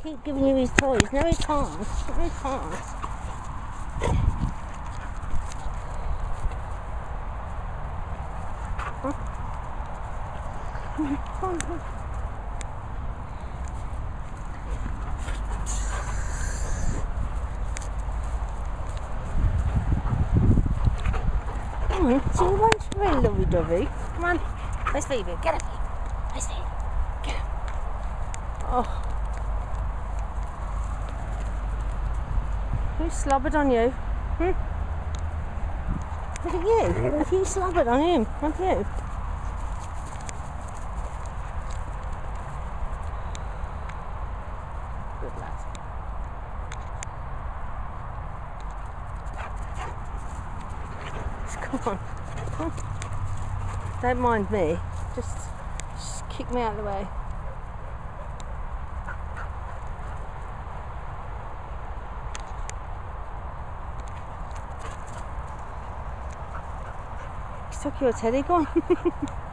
keep giving you his toys. No, he can't. No, he can't. Huh? Come on. See, you want to very lovey-dovey. Come on. Where's Phoebe? Get him. Where's Phoebe? Get him. Oh. Who slobbered on you? Look at you. Have you slobbered on him? Have you? Good lad. Come on. Don't mind me. Just kick me out of the way. He took your teddy, go on.